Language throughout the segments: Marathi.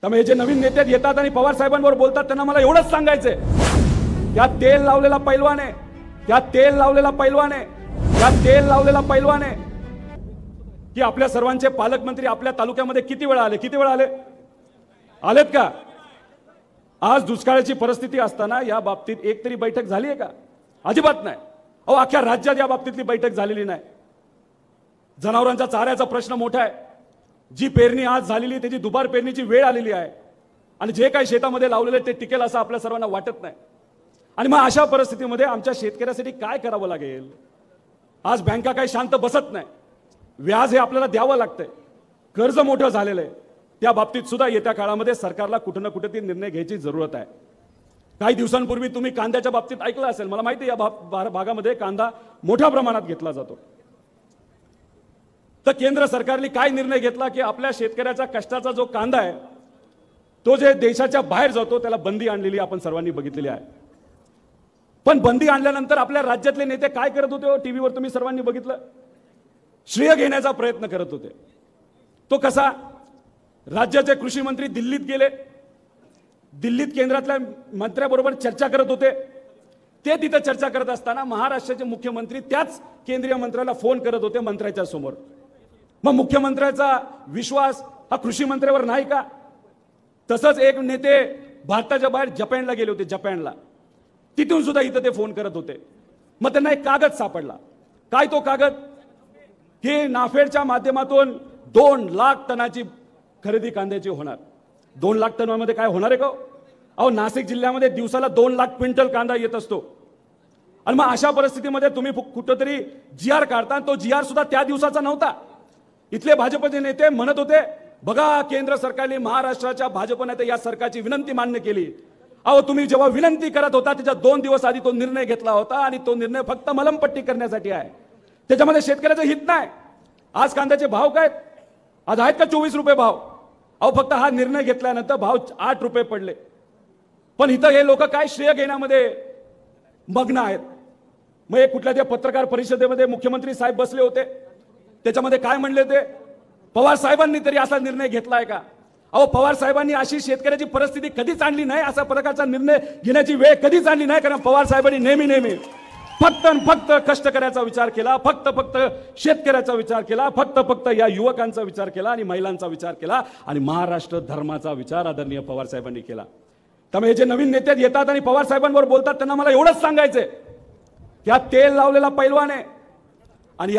त्यामुळे जे नवीन नेते येतात आणि पवार साहेबांवर बोलतात त्यांना मला एवढंच सांगायचंय, त्या तेल लावलेला पैलवान आहे, त्या तेल लावलेला पैलवान आहे, त्या तेल लावलेला पैलवान आहे की आपल्या सर्वांचे पालकमंत्री आपल्या तालुक्यामध्ये किती वेळा आले आलेत का? आज दुष्काळाची परिस्थिती असताना या बाबतीत एक तरी बैठक झाली आहे का? अजिबात नाही. अहो, अख्ख्या राज्यात या बाबतीतली बैठक झालेली नाही. जनावरांचा चाऱ्याचा प्रश्न मोठा आहे. जी पेरणी आज झालेली त्याची दुबार पेरणीची वेळ आलेली आहे आणि जे काही शेतामध्ये लावलेले ते टिकेल असं आपल्या सर्वांना वाटत नाही. आणि मग अशा परिस्थितीमध्ये आमच्या शेतकऱ्यासाठी काय करावं लागेल? आज बँका काही शांत बसत नाही. व्याज हे आपल्याला द्यावं लागतंय. कर्ज मोठं झालेलं आहे. त्या बाबतीत सुद्धा येत्या काळामध्ये सरकारला कुठे ना कुठे निर्णय घ्यायची जरूरत आहे. काही दिवसांपूर्वी तुम्ही कांद्याच्या बाबतीत ऐकलं असेल, मला माहिती आहे या भागामध्ये कांदा मोठ्या प्रमाणात घेतला जातो. तर केंद्र सरकारने काय निर्णय घेतला की आपल्या शेतकऱ्याचा कष्टाचा जो कांदा आहे तो जे देशाच्या बाहेर जातो त्याला बंदी आणलेली आपण सर्वांनी बघितलेली आहे. पण बंदी आणल्यानंतर आपल्या राज्यातले नेते काय करत होते? टीव्हीवर तुम्ही सर्वांनी बघितलं. श्रेय घेण्याचा प्रयत्न करत होते. तो कसा? राज्याचे कृषी मंत्री दिल्लीत गेले, दिल्लीत केंद्रातल्या मंत्र्याबरोबर चर्चा करत होते. ते तिथे चर्चा करत असताना महाराष्ट्राचे मुख्यमंत्री त्याच केंद्रीय मंत्र्याला फोन करत होते मंत्र्याच्या समोर. मग मुख्यमंत्र्याचा विश्वास हा कृषी मंत्र्यावर नाही का? तसंच एक नेते भारताच्या बाहेर जपानला गेले होते, जपानला. तिथून सुद्धा इथं ते फोन करत होते. मग त्यांना एक कागद सापडला. काय तो कागद? की नाफेडच्या माध्यमातून 2 लाख टनाची खरेदी कांद्याची होणार. 2 लाख टनामध्ये काय होणार आहे का? अहो, नाशिक जिल्ह्यामध्ये दिवसाला 2 लाख क्विंटल कांदा येत असतो. आणि मग अशा परिस्थितीमध्ये तुम्ही कुठेतरी GR काढता. तो GR सुद्धा त्या दिवसाचा नव्हता. इथले भाजपचे नेते म्हणत होते, बघा केंद्र सरकारने महाराष्ट्राच्या भाजपने या सरकारची विनंती मान्य केली. अहो, तुम्ही जेव्हा विनंती करत होता त्याच्या 2 दिवस आधी तो निर्णय घेतला होता आणि तो निर्णय फक्त मलमपट्टी करण्यासाठी आहे. त्याच्यामध्ये शेतकऱ्याचं हित नाही. आज कांद्याचे भाव काय? आज आहेत का 24 रुपये भाव? अहो, फक्त हा निर्णय घेतल्यानंतर भाव 8 रुपये पडले. पण इथं हे लोक काय श्रेय घेण्यामध्ये मग्न आहेत. मग एक कुठल्या त्या पत्रकार परिषदेमध्ये मुख्यमंत्री साहेब बसले होते. त्याच्यामध्ये काय म्हणले ते? पवार साहेबांनी तरी असा निर्णय घेतलाय का? अहो, पवार साहेबांनी अशी शेतकऱ्याची परिस्थिती कधीच आणली नाही. अशा प्रकारचा निर्णय घेण्याची वेळ कधीच आणली नाही. कारण पवार साहेबांनी नेहमी फक्त कष्टकऱ्याचा विचार केला, फक्त शेतकऱ्याचा विचार केला, फक्त या युवकांचा विचार केला आणि महिलांचा विचार केला आणि महाराष्ट्र धर्माचा विचार आदरणीय पवार साहेबांनी केला. त्यामुळे जे नवीन नेते येतात आणि पवार साहेबांवर बोलतात त्यांना मला एवढंच सांगायचंय, त्या तेल लावलेला पैलवान आहे आणि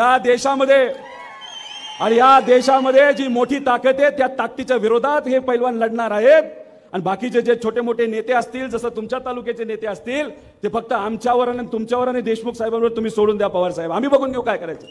या देशामध्ये जी मोठी ताकद आहे त्या ताकदीच्या विरोधात हे पैलवान लढणार आहेत. आणि बाकीचे जे छोटे मोठे नेते असतील, जसं तुमच्या तालुक्याचे नेते असतील, ते फक्त आमच्यावर आणि तुमच्यावर आणि देशमुख साहेबांवर तुम्ही सोडून द्या. पवार साहेब, आम्ही बघून घेऊ काय करायचं.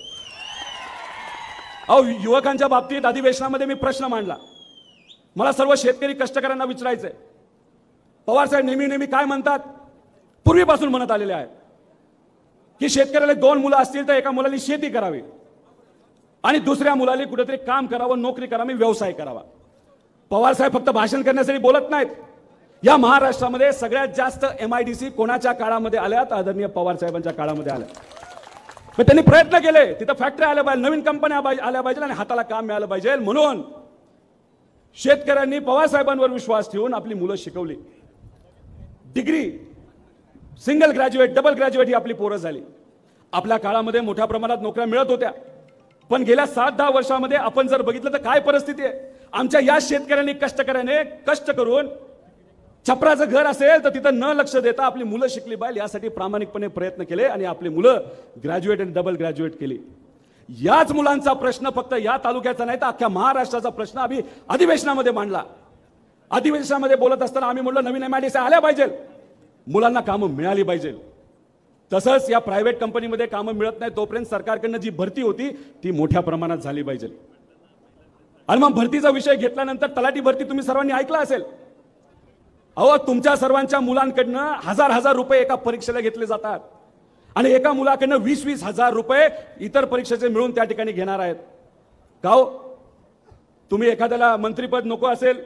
अहो, युवकांच्या बाबतीत अधिवेशनामध्ये मी प्रश्न मांडला. मला सर्व शेतकरी कष्टकऱ्यांना विचारायचंय, पवार साहेब नेहमी काय म्हणतात? पूर्वीपासून म्हणत आलेले आहेत की शेतकऱ्याला 2 मुलं असतील तर एका मुलाने शेती करावी आणि दुसऱ्या मुलाने कुठेतरी काम करावं, नोकरी करावी, व्यवसाय करावा. पवार साहेब फक्त भाषण करण्यासाठी बोलत नाहीत. या महाराष्ट्रामध्ये सगळ्यात जास्त MIDC कोणाच्या काळामध्ये आल्यात? आदरणीय पवार साहेबांच्या काळामध्ये आल्या. पण त्यांनी प्रयत्न केले, तिथं फॅक्टरी आल्या पाहिजे, नवीन कंपन्या आल्या पाहिजे आणि हाताला काम मिळालं पाहिजे. म्हणून शेतकऱ्यांनी पवार साहेबांवर विश्वास ठेवून आपली मुलं शिकवली. Degree, single graduate, double graduate ही आपली पोरं झाली. आपल्या काळामध्ये मोठ्या प्रमाणात नोकऱ्या मिळत होत्या. पण गेल्या 7-10 वर्षामध्ये आपण जर बघितलं तर काय परिस्थिती आहे? आमच्या या शेतकऱ्यांनी कष्टकऱ्याने कष्ट करून छपराचं घर असेल तर तिथं न लक्ष देता आपली मुलं शिकली पाहिजे यासाठी प्रामाणिकपणे प्रयत्न केले आणि आपली मुलं ग्रॅज्युएट आणि डबल ग्रॅज्युएट केली. याच मुलांचा प्रश्न फक्त या तालुक्याचा नाही तर अख्ख्या महाराष्ट्राचा प्रश्न आम्ही अधिवेशनामध्ये मांडला. अधिवेशनामध्ये बोलत असताना आम्ही म्हटलं नवीन MIDC आल्या पाहिजे, मुलांना कामं मिळाली पाहिजे. तसंच या प्रायव्हेट कंपनीमध्ये कामं मिळत नाही तोपर्यंत सरकारकडनं जी भरती होती ती मोठ्या प्रमाणात झाली पाहिजे. आणि मग भरतीचा विषय घेतल्यानंतर तलाठी भरती तुम्ही सर्वांनी ऐकलं असेल. अहो, तुमच्या सर्वांच्या मुलांकडनं हजार रुपये एका परीक्षेला घेतले जातात आणि एका मुलाकडनं 20-20 हजार रुपये इतर परीक्षेचे मिळून त्या ठिकाणी घेणार आहेत. का हो? तुम्ही एखाद्याला मंत्रीपद नको असेल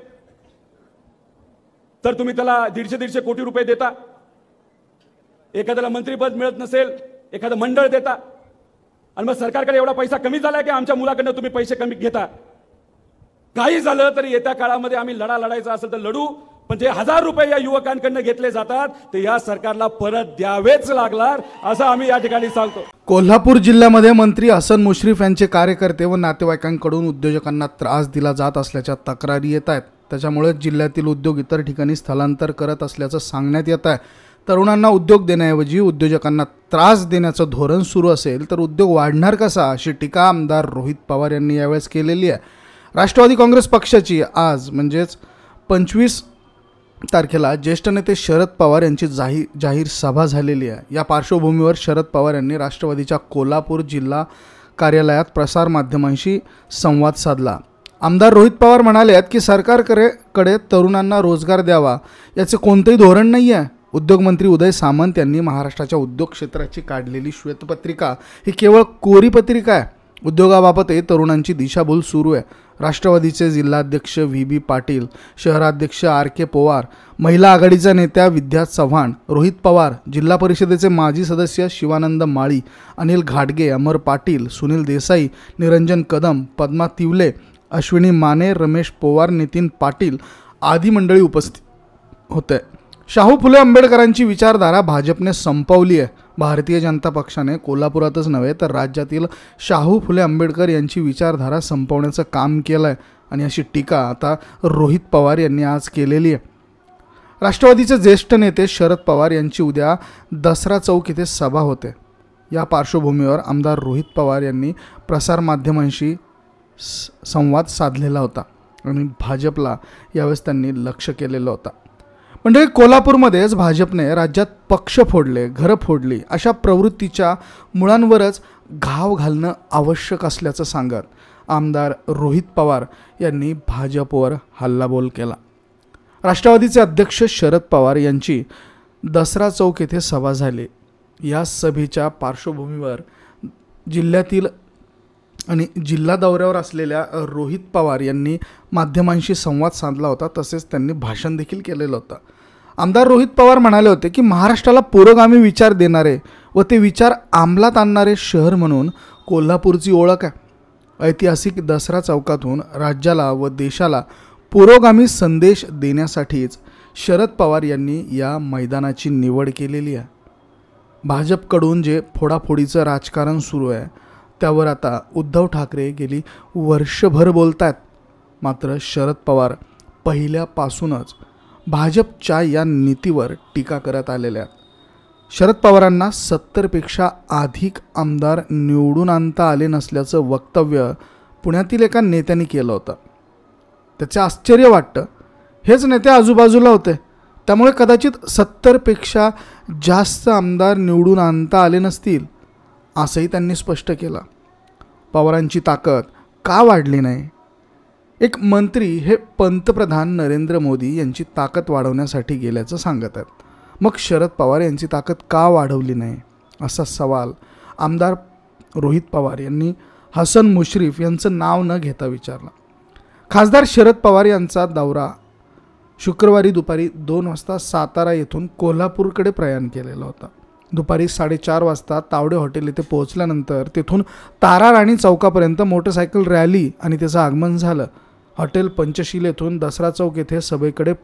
तर तुम्ही त्याला 150-150 कोटी रुपये देता. एखाद्याला मंत्रीपद मिळत नसेल, एखादं मंडळ देता आणि मग सरकारकडे एवढा पैसा कमी झालाय की आमच्या मुलाकडनं तुम्ही पैसे कमी घेता. काही झालं तरी येत्या काळामध्ये आम्ही लढा लढायचा असेल तर लढू, पण जे 1000 रुपये या युवकांकडनं घेतले जातात ते या सरकारला परत द्यावेच लागणार असं आम्ही या ठिकाणी सांगतो. कोल्हापूर जिल्ह्यामध्ये मंत्री हसन मुश्रीफ यांचे कार्यकर्ते व नातेवाईकांकडून उद्योजकांना त्रास दिला जात असल्याच्या तक्रारी येत आहेत. त्याच्यामुळे जिल्ह्यातील उद्योग इतर ठिकाणी स्थलांतर करत असल्याचं सांगण्यात येत आहे. तरुणांना उद्योग देण्याऐवजी उद्योजकांना त्रास देण्याचं धोरण सुरू असेल तर उद्योग वाढणार कसा, अशी टीका आमदार रोहित पवार यांनी यावेळेस केलेली आहे. राष्ट्रवादी काँग्रेस पक्षाची आज म्हणजेच 25 तारखेला ज्येष्ठ नेते शरद पवार यांची जाहीर सभा झालेली आहे. या पार्श्वभूमीवर शरद पवार यांनी राष्ट्रवादीच्या कोल्हापूर जिल्हा कार्यालयात प्रसारमाध्यमांशी संवाद साधला. आमदार रोहित पवार म्हणाले आहेत की सरकारकडे तरुणांना रोजगार द्यावा याचे कोणतेही धोरण नाही आहे. उद्योगमंत्री उदय सामंत यांनी महाराष्ट्राच्या उद्योग क्षेत्राची काढलेली श्वेतपत्रिका ही केवळ कोरी पत्रिका आहे. उद्योगाबाबतही तरुणांची दिशाभूल सुरू आहे. राष्ट्रवादीचे जिल्हाध्यक्ष व्ही पाटील, शहराध्यक्ष के पवार, महिला आघाडीच्या नेत्या विद्या चव्हाण, रोहित पवार, जिल्हा परिषदेचे माजी सदस्य शिवानंद माळी, अनिल घाटगे, अमर पाटील, सुनील देसाई, निरंजन कदम, पद्मा तिवले, अश्विनी माने, रमेश पवार, नितीन पाटील आदी मंडळी उपस्थित होते. शाहू फुले आंबेडकरांची विचारधारा भाजपने संपवली आहे. भारतीय जनता पक्षाने कोल्हापुरातच नव्हे तर राज्यातील शाहू फुले आंबेडकर यांची विचारधारा संपवण्याचं काम केलं आहे आणि अशी टीका आता रोहित पवार यांनी आज केलेली आहे. राष्ट्रवादीचे ज्येष्ठ नेते शरद पवार यांची उद्या दसरा चौक येथे सभा होते. या पार्श्वभूमीवर आमदार रोहित पवार यांनी प्रसारमाध्यमांशी संवाद साधलेला होता आणि भाजपला यावेळेस त्यांनी लक्ष केलेलं होतं. म्हणजे कोल्हापूरमध्येच भाजपने राज्यात पक्ष फोडले, घरं फोडली अशा प्रवृत्तीच्या मुळांवरच घाव घालणं आवश्यक असल्याचं सांगत आमदार रोहित पवार यांनी भाजपवर हल्लाबोल केला. राष्ट्रवादीचे अध्यक्ष शरद पवार यांची दसरा चौक येथे सभा झाली. या सभेच्या पार्श्वभूमीवर जिल्ह्यातील आणि जिल्हा दौऱ्यावर असलेल्या रोहित पवार यांनी माध्यमांशी संवाद साधला होता. तसेच त्यांनी भाषण देखील केलेलं होतं. आमदार रोहित पवार म्हणाले होते की महाराष्ट्राला पुरोगामी विचार देणारे व ते विचार अंमलात आणणारे शहर म्हणून कोल्हापूरची ओळख आहे. ऐतिहासिक दसरा चौकातून राज्याला व देशाला पुरोगामी संदेश देण्यासाठीच शरद पवार यांनी या मैदानाची निवड केलेली आहे. भाजपकडून जे फोडाफोडीचं राजकारण सुरू आहे त्यावर आता उद्धव ठाकरे गेली वर्षभर बोलत आहेत. मात्र शरद पवार पहिल्यापासूनच भाजपच्या या नीतीवर टीका करत आलेले आहेत. शरद पवारांना 70पेक्षा अधिक आमदार निवडून आणता आले नसल्याचं वक्तव्य पुण्यातील एका नेत्याने केलं होतं. त्याचे आश्चर्य वाटतं. हेच नेते आजूबाजूला होते त्यामुळे कदाचित 70पेक्षा जास्त आमदार निवडून आणता आले नसतील असंही त्यांनी स्पष्ट केलं. पवारांची ताकद का वाढली नाही? एक मंत्री हे पंतप्रधान नरेंद्र मोदी यांची ताकद वाढवण्यासाठी गेल्याचं सांगत आहेत. मग शरद पवार यांची ताकद का वाढवली नाही असा सवाल आमदार रोहित पवार यांनी हसन मुश्रीफ यांचं नाव न घेता विचारला. खासदार शरद पवार यांचा दौरा शुक्रवारी दुपारी 2 वाजता सातारा येथून कोल्हापूरकडे प्रयाण केलेला होता. दुपारी 4:30 वाजता तावडे हॉटेल येथे पोहोचल्यानंतर तेथून ताराराणी चौकापर्यंत मोटरसायकल रॅली आणि त्याचं आगमन झालं. हॉटेल पंचशील येथून दसरा चौक येथे सभेकडे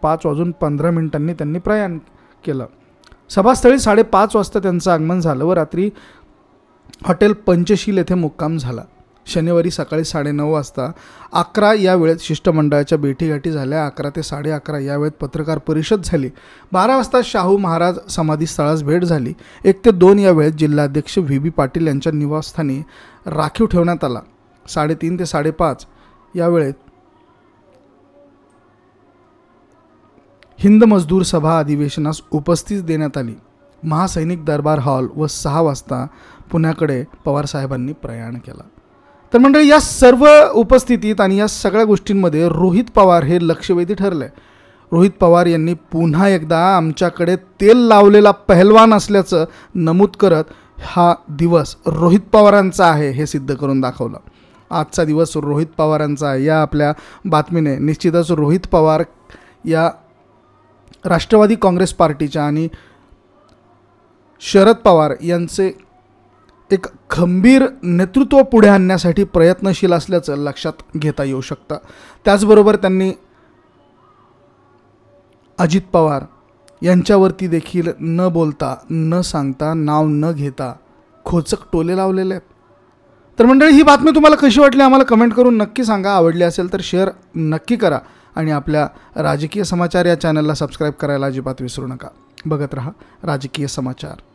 5:15 त्यांनी प्रयाण केलं. सभास्थळी 5:30 वाजता त्यांचं आगमन झालं व रात्री हॉटेल पंचशील येथे मुक्काम झाला. शनिवारी सकाळी 9:30 वाजता 11 या वेळेत शिष्टमंडळाच्या भेटीगाठी झाल्या. 11 ते 11:30 या वेळेत पत्रकार परिषद झाली. 12 वाजता शाहू महाराज समाधीस्थळास भेट झाली. 1 ते 2 या वेळेत जिल्हाध्यक्ष व्ही पाटील यांच्या निवासस्थानी राखीव ठेवण्यात आला. 3:30 ते 5:30 या वेळेत हिंद मजदूर सभा अधिवेशनास उपस्थित देण्यात आली. महासैनिक दरबार हॉल व 6 वाजता पुण्याकडे पवारसाहेबांनी प्रयाण केला. तर मंडळी, या सर्व उपस्थितीत आणि या सगळ्या गोष्टींमध्ये रोहित पवार हे लक्षवेधी ठरले. रोहित पवार यांनी पुन्हा एकदा आमच्याकडे तेल लावलेला पहलवान असल्याचं नमूद करत हा दिवस रोहित पवारांचा आहे हे सिद्ध करून दाखवलं. आजचा दिवस रोहित पवारांचा या आपल्या बातमीने निश्चितच रोहित पवार या राष्ट्रवादी काँग्रेस पार्टीच्या आणि शरद पवार यांचे एक खंबीर नेतृत्व पुढे आणण्यासाठी प्रयत्नशील असल्याचं लक्षात घेता येऊ शकतं. त्याचबरोबर त्यांनी अजित पवार यांच्यावरती देखील न बोलता, न सांगता, नाव न घेता खोचक टोले लावलेले आहेत. तर मंडळी, ही बातमी तुम्हाला कशी वाटली आम्हाला कमेंट करून नक्की सांगा. आवडली असेल तर शेअर नक्की करा आणि आपल्या राजकीय समाचार या चॅनलला सबस्क्राईब करायला अजिबात विसरू नका. बघत रहा राजकीय समाचार.